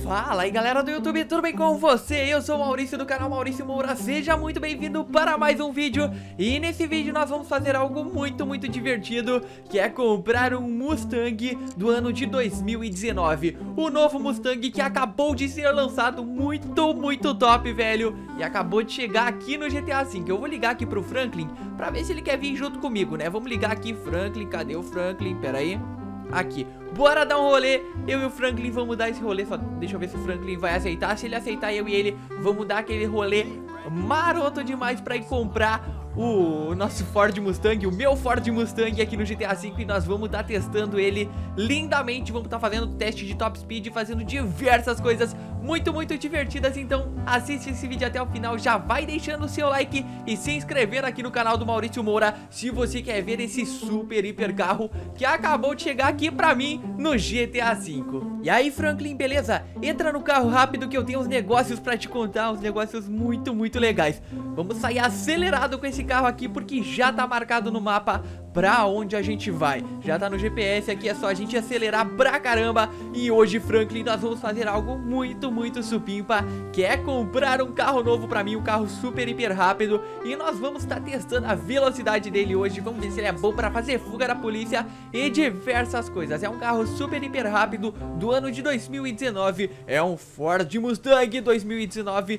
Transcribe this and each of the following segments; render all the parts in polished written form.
Fala aí galera do YouTube, tudo bem com você? Eu sou o Maurício do canal Maurício Moura, seja muito bem-vindo para mais um vídeo. E nesse vídeo nós vamos fazer algo muito divertido, que é comprar um Mustang do ano de 2019. O novo Mustang que acabou de ser lançado, muito top, velho. E acabou de chegar aqui no GTA V. Eu vou ligar aqui pro Franklin pra ver se ele quer vir junto comigo, né? Vamos ligar aqui, Franklin, cadê o Franklin? Pera aí. Aqui, bora dar um rolê. Eu e o Franklin vamos dar esse rolê. Só deixa eu ver se o Franklin vai aceitar. Se ele aceitar, eu e ele vamos dar aquele rolê maroto demais pra ir comprar o nosso Ford Mustang, o meu Ford Mustang aqui no GTA V. E nós vamos estar testando ele lindamente. Vamos estar fazendo teste de top speed, fazendo diversas coisas muito divertidas. Então assiste esse vídeo até o final, já vai deixando o seu like e se inscrevendo aqui no canal do Maurício Moura se você quer ver esse super hiper carro que acabou de chegar aqui pra mim no GTA V. E aí, Franklin, beleza? Entra no carro rápido que eu tenho uns negócios pra te contar, uns negócios muito legais. Vamos sair acelerado com esse carro aqui porque já tá marcado no mapa pra onde a gente vai. Já tá no GPS aqui, é só a gente acelerar pra caramba. E hoje, Franklin, nós vamos fazer algo muito supimpa, que é comprar um carro novo pra mim, um carro super hiper rápido. E nós vamos estar testando a velocidade dele hoje. Vamos ver se ele é bom pra fazer fuga da polícia e diversas coisas. É um carro super hiper rápido do ano de 2019. É um Ford Mustang 2019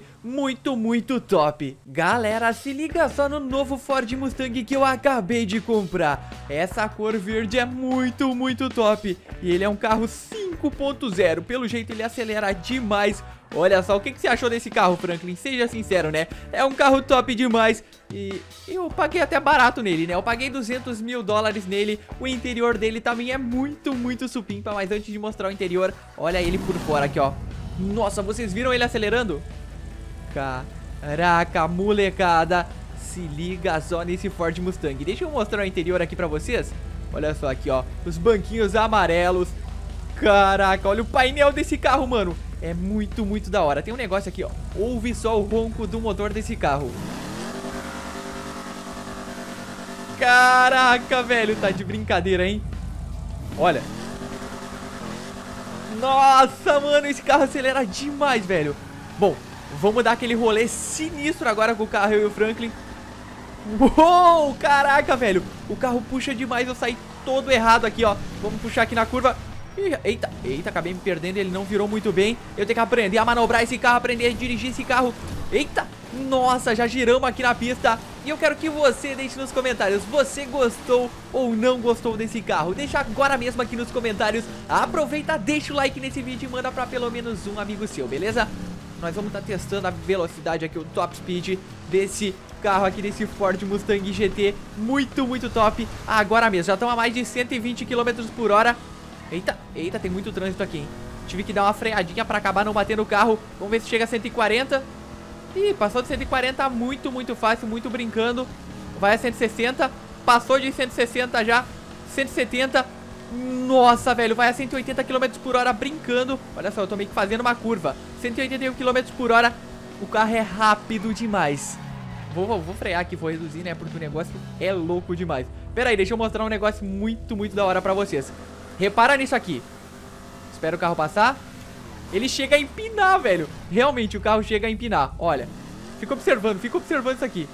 muito top. Galera, se liga só no novo Ford Mustang que eu acabei de comprar. Essa cor verde é muito top. E ele é um carro 5.0. Pelo jeito ele acelera demais. Olha só, o que você achou desse carro, Franklin? Seja sincero, né? É um carro top demais. E eu paguei até barato nele, né? Eu paguei 200 mil dólares nele. O interior dele também é muito supimpa. Mas antes de mostrar o interior, olha ele por fora aqui, ó. Nossa, vocês viram ele acelerando? Caraca, molecada. Se liga só nesse Ford Mustang. Deixa eu mostrar o interior aqui pra vocês. Olha só aqui, ó. Os banquinhos amarelos. Caraca, olha o painel desse carro, mano. É muito da hora. Tem um negócio aqui, ó. Ouve só o ronco do motor desse carro. Caraca, velho. Tá de brincadeira, hein? Olha. Nossa, mano. Esse carro acelera demais, velho. Bom, vamos dar aquele rolê sinistro agora com o carro, eu e o Franklin. Uou, caraca, velho. O carro puxa demais, eu saí todo errado aqui, ó. Vamos puxar aqui na curva. Eita, acabei me perdendo, ele não virou muito bem. Eu tenho que aprender a manobrar esse carro, aprender a dirigir esse carro. Eita, nossa, já giramos aqui na pista. E eu quero que você deixe nos comentários, você gostou ou não gostou desse carro? Deixa agora mesmo aqui nos comentários. Aproveita, deixa o like nesse vídeo e manda pra pelo menos um amigo seu, beleza? Nós vamos estar testando a velocidade aqui, o top speed desse carro aqui, desse Ford Mustang GT. Muito top. Agora mesmo, já estão a mais de 120 km por hora. Eita, tem muito trânsito aqui, hein? Tive que dar uma freadinha pra acabar não batendo o carro. Vamos ver se chega a 140. Ih, passou de 140 muito fácil, muito brincando. Vai a 160. Passou de 160 já. 170. Nossa, velho, vai a 180 km por hora brincando. Olha só, eu tô meio que fazendo uma curva. 181 km por hora. O carro é rápido demais. Vou frear aqui, vou reduzir, né? Porque o negócio é louco demais. Pera aí, deixa eu mostrar um negócio muito da hora pra vocês. Repara nisso aqui. Espera o carro passar. Ele chega a empinar, velho. Realmente, o carro chega a empinar. Olha, fica observando isso aqui.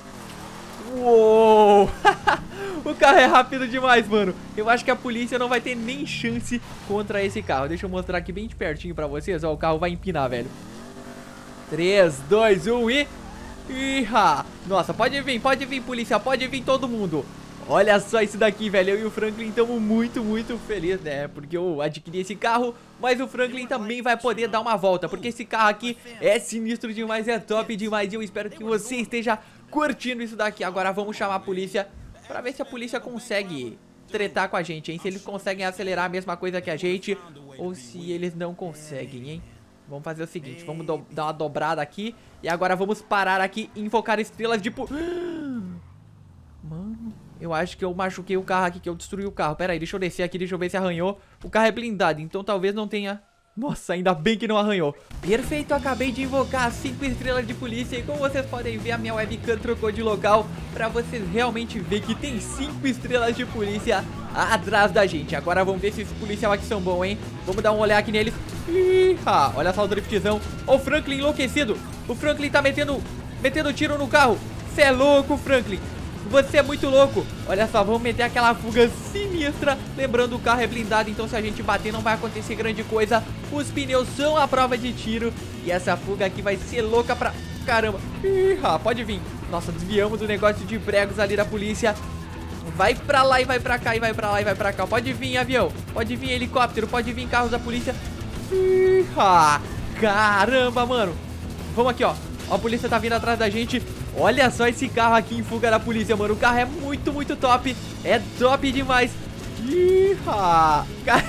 Uou. O carro é rápido demais, mano. Eu acho que a polícia não vai ter nem chance contra esse carro. Deixa eu mostrar aqui bem de pertinho pra vocês. Ó, o carro vai empinar, velho. 3, 2, 1 e... Iha! Nossa, pode vir, polícia. Pode vir todo mundo. Olha só isso daqui, velho. Eu e o Franklin estamos muito felizes, né? Porque eu adquiri esse carro, mas o Franklin também vai poder dar uma volta, porque esse carro aqui é sinistro demais, é top demais. E eu espero que você esteja curtindo isso daqui. Agora vamos chamar a polícia pra ver se a polícia consegue tretar com a gente, hein? Se eles conseguem acelerar a mesma coisa que a gente ou se eles não conseguem, hein? Vamos fazer o seguinte, vamos dar uma dobrada aqui e agora vamos parar aqui e invocar estrelas de... Mano, eu acho que eu machuquei o carro aqui, que eu destruí o carro. Pera aí, deixa eu descer aqui, deixa eu ver se arranhou. O carro é blindado, então talvez não tenha Nossa, ainda bem que não arranhou. Perfeito, acabei de invocar as 5 estrelas de polícia. E como vocês podem ver, a minha webcam trocou de local pra vocês realmente verem que tem 5 estrelas de polícia atrás da gente. Agora vamos ver se esses policiais aqui são bons, hein? Vamos dar um olhar aqui neles. Iha, olha só o driftzão. Ó o Franklin enlouquecido. O Franklin tá metendo tiro no carro. Cê é louco, Franklin. Você é muito louco. Olha só, vamos meter aquela fuga sinistra. Lembrando, o carro é blindado, então se a gente bater não vai acontecer grande coisa. Os pneus são a prova de tiro. E essa fuga aqui vai ser louca pra caramba. Iha, pode vir. Nossa, desviamos do negócio de pregos ali da polícia. Vai pra lá e vai pra cá, e vai pra lá e vai pra cá. Pode vir, avião. Pode vir, helicóptero. Pode vir, carros da polícia. Iha, caramba, mano. Vamos aqui, ó. Ó, a polícia tá vindo atrás da gente. Olha só esse carro aqui em fuga da polícia, mano. O carro é muito, muito top. É top demais. Iha.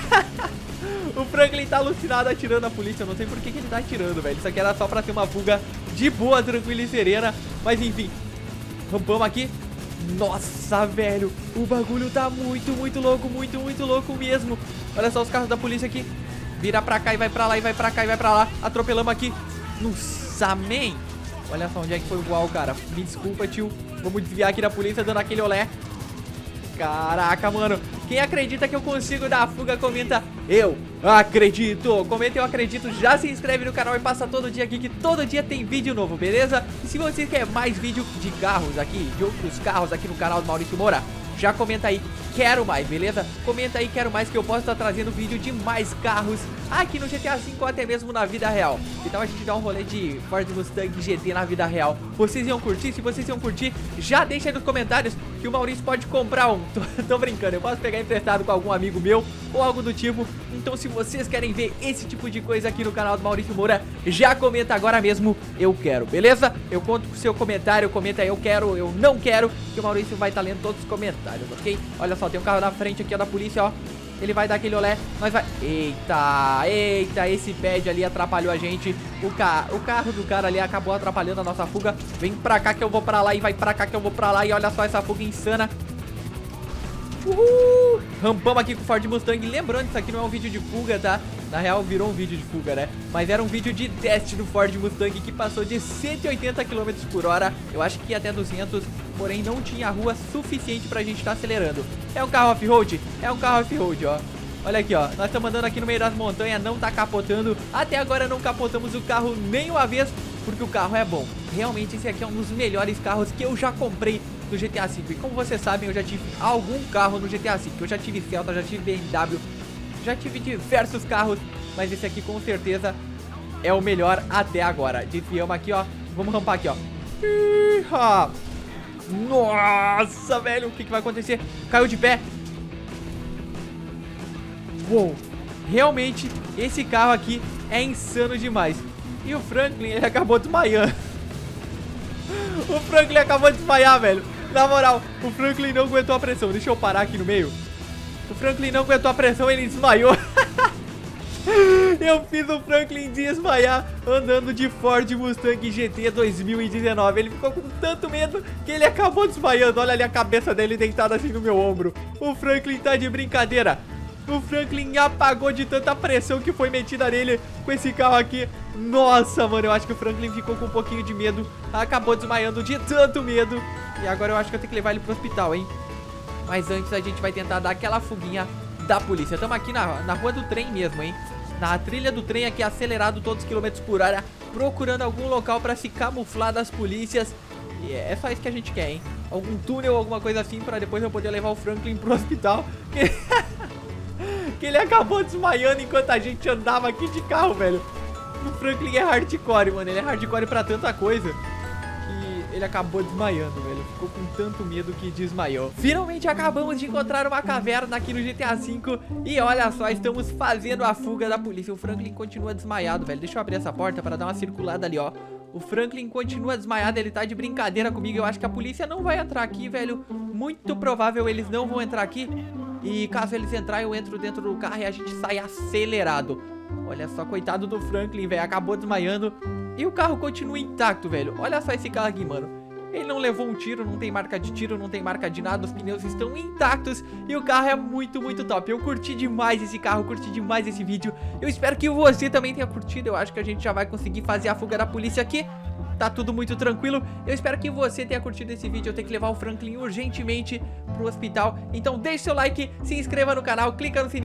O Franklin tá alucinado atirando a polícia. Eu não sei por que ele tá atirando, velho. Isso aqui era só pra ter uma fuga de boa, tranquila e serena. Mas enfim, rampamos aqui. Nossa, velho, o bagulho tá muito, muito louco. Muito, muito louco mesmo. Olha só os carros da polícia aqui. Vira pra cá e vai pra lá, e vai pra cá e vai pra lá. Atropelamos aqui. Nossa, man. Olha só onde é que foi igual, cara. Me desculpa, tio. Vamos desviar aqui da polícia dando aquele olé. Caraca, mano. Quem acredita que eu consigo dar a fuga, comenta eu acredito. Comenta eu acredito. Já se inscreve no canal e passa todo dia aqui, que todo dia tem vídeo novo, beleza? E se você quer mais vídeo de carros aqui, de outros carros aqui no canal do Maurício Moura, já comenta aí, quero mais, beleza? Comenta aí, quero mais, que eu posso estar trazendo vídeo de mais carros aqui no GTA V ou até mesmo na vida real. Então a gente dá um rolê de Ford Mustang GT na vida real. Vocês iam curtir? Se vocês iam curtir, já deixa aí nos comentários que o Maurício pode comprar um. Tô brincando, eu posso pegar emprestado com algum amigo meu ou algo do tipo. Então se vocês querem ver esse tipo de coisa aqui no canal do Maurício Moura, já comenta agora mesmo, eu quero, beleza? Eu conto com o seu comentário, comenta aí, eu quero, eu não quero, que o Maurício vai estar lendo todos os comentários, ok? Olha só, tem um carro na frente aqui, ó, da polícia, ó. Ele vai dar aquele olé, nós vai... Eita, eita, esse pad ali atrapalhou a gente. O carro do cara ali acabou atrapalhando a nossa fuga. Vem pra cá que eu vou pra lá, e vai pra cá que eu vou pra lá. E olha só essa fuga insana. Uhul! Rampamos aqui com o Ford Mustang. Lembrando, isso aqui não é um vídeo de fuga, tá? Na real, virou um vídeo de fuga, né? Mas era um vídeo de teste do Ford Mustang, que passou de 180 km por hora. Eu acho que ia até 200, porém não tinha rua suficiente pra gente estar acelerando. É um carro off-road? É um carro off-road, ó. Olha aqui, ó. Nós estamos andando aqui no meio das montanhas, não tá capotando. Até agora não capotamos o carro nem uma vez, porque o carro é bom. Realmente, esse aqui é um dos melhores carros que eu já comprei do GTA V. E como vocês sabem, eu já tive algum carro no GTA V. Eu já tive Celta, já tive BMW, já tive diversos carros, mas esse aqui com certeza é o melhor até agora. Desviamos aqui, ó. Vamos rampar aqui, ó. Iha! Nossa, velho, o que vai acontecer? Caiu de pé. Uou, realmente esse carro aqui é insano demais. E o Franklin, ele acabou desmaiando. O Franklin acabou de desmaiar, velho. Na moral, o Franklin não aguentou a pressão. Deixa eu parar aqui no meio. O Franklin não aguentou a pressão, ele desmaiou. Eu fiz o Franklin desmaiar andando de Ford Mustang GT 2019. Ele ficou com tanto medo que ele acabou desmaiando. Olha ali a cabeça dele deitada assim no meu ombro. O Franklin tá de brincadeira. O Franklin apagou de tanta pressão que foi metida nele com esse carro aqui. Nossa, mano, eu acho que o Franklin ficou com um pouquinho de medo. Acabou desmaiando de tanto medo. E agora eu acho que eu tenho que levar ele pro hospital, hein? Mas antes a gente vai tentar dar aquela fuguinha da polícia. Estamos aqui na rua do trem mesmo, hein? Na trilha do trem aqui, acelerado todos os quilômetros por hora, procurando algum local pra se camuflar das polícias. E é só isso que a gente quer, hein? Algum túnel, alguma coisa assim, pra depois eu poder levar o Franklin pro hospital. Que ele acabou desmaiando enquanto a gente andava aqui de carro, velho. O Franklin é hardcore, mano. Ele é hardcore pra tanta coisa que ele acabou desmaiando, velho. Ficou com tanto medo que desmaiou. Finalmente acabamos de encontrar uma caverna aqui no GTA V. E olha só, estamos fazendo a fuga da polícia. O Franklin continua desmaiado, velho. Deixa eu abrir essa porta pra dar uma circulada ali, ó. O Franklin continua desmaiado, ele tá de brincadeira comigo. Eu acho que a polícia não vai entrar aqui, velho. Muito provável eles não vão entrar aqui. E caso eles entrarem, eu entro dentro do carro e a gente sai acelerado. Olha só, coitado do Franklin, velho. Acabou desmaiando. E o carro continua intacto, velho. Olha só esse carro aqui, mano. Ele não levou um tiro, não tem marca de tiro, não tem marca de nada, os pneus estão intactos e o carro é muito, muito top. Eu curti demais esse carro, curti demais esse vídeo. Eu espero que você também tenha curtido. Eu acho que a gente já vai conseguir fazer a fuga da polícia aqui. Tá tudo muito tranquilo. Eu espero que você tenha curtido esse vídeo. Eu tenho que levar o Franklin urgentemente pro hospital. Então deixe seu like, se inscreva no canal, clica no sininho